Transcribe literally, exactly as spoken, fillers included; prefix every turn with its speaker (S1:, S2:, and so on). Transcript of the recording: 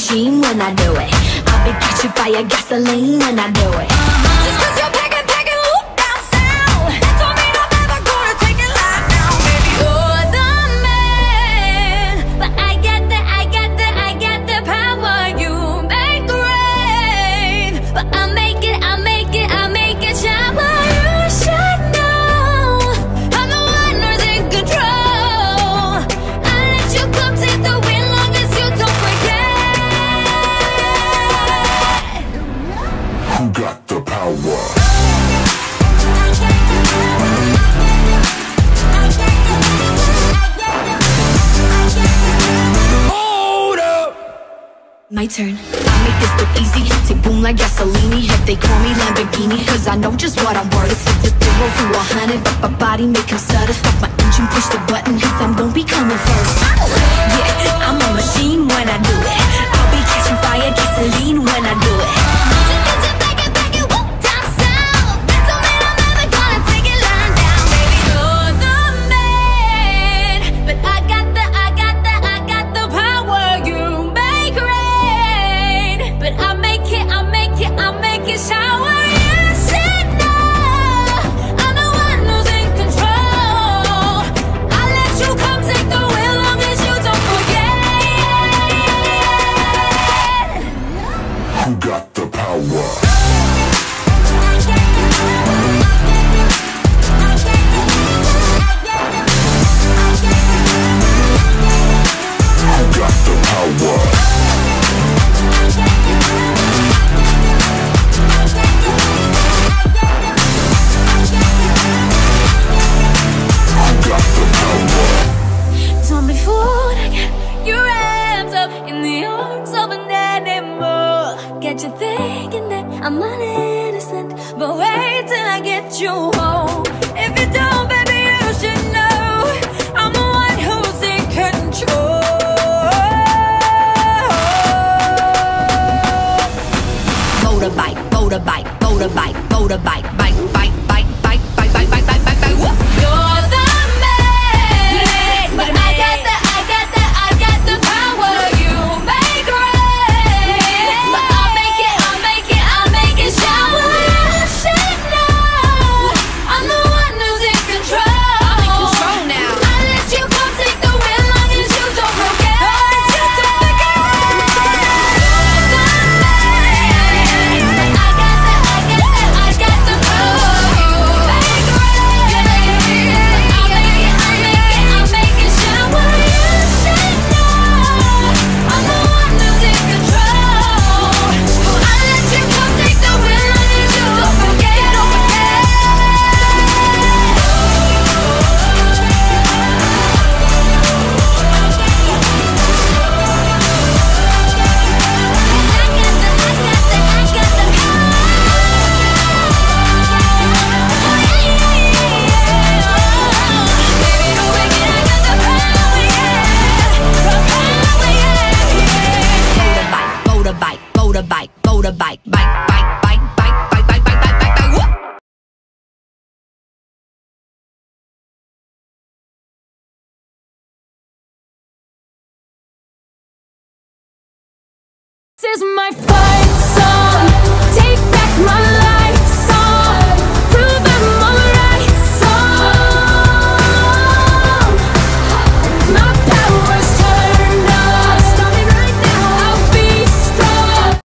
S1: machine when I do it. I'll be catching fire, gasoline when I do it. Just cause you're packing, packing, whoop down sound, that don't mean I'm never gonna take it live now. Baby, you're the man, but I got the, I got the, I got the power. You make rain, but I make it, I make it, I make it shower. You should know I'm the one who's in control. I let you come take the wheel long as you don't forget.
S2: Who got the power?
S3: Hold up.
S1: My turn. I make this look easy. Take boom like gasoline. If they call me Lamborghini, cause I know just what I'm worth. It's a zero to a hundred, but my body make him stutter. Stop my engine, push the button, cause I'm gon' be coming first. Yeah, I'm a machine when I do it. I'll be catching fire, gasoline when I do it. Just cause you back it, back it, whoop down south, that don't mean I'm never gonna take it lying down. Baby, you're the man, but I got the, I got the, I got the power. You make rain, but I make it, I make it, I make it shower. You should know I'm the one who's in control. I let you come take the wheel long as you don't forget.
S2: Who got the power? Who got the power? Who got the power?
S1: Don't be fooled, I got your wrapped up in the arms of an animal. Get you thinking that I'm innocent, but wait till I get you home. If you don't, baby, you should know I'm the one who's in control. Motorbike, motorbike, motorbike, motorbike, bike, bike, bike, bike, bike, bike, bike, bike, bike, bike. Whoop. You're the man, but I got the, I got the, I got the power. You make rain, but I'll make it, I'll make it, I'll make it shower. You should know I'm the one who's in control. I'm in control now. I let you come take the wheel long as you don't forget. You don't forget. You're the man, but I got the, I got the, I got the power. You make rain, but I'll make it, I'll make it, I'll make it shower. You should know I'm the one who's in control. I let you come take the wheel long as you don't forget, don't forget. I got the, I got the, I got the power. Baby, don't forget I got the power, yeah. The power, yeah. Motorbike, motorbike, motorbike, motorbike, bike, bike, bike, bike, bike, bike, bike, bike, bike, bike, whoop. This is my fault.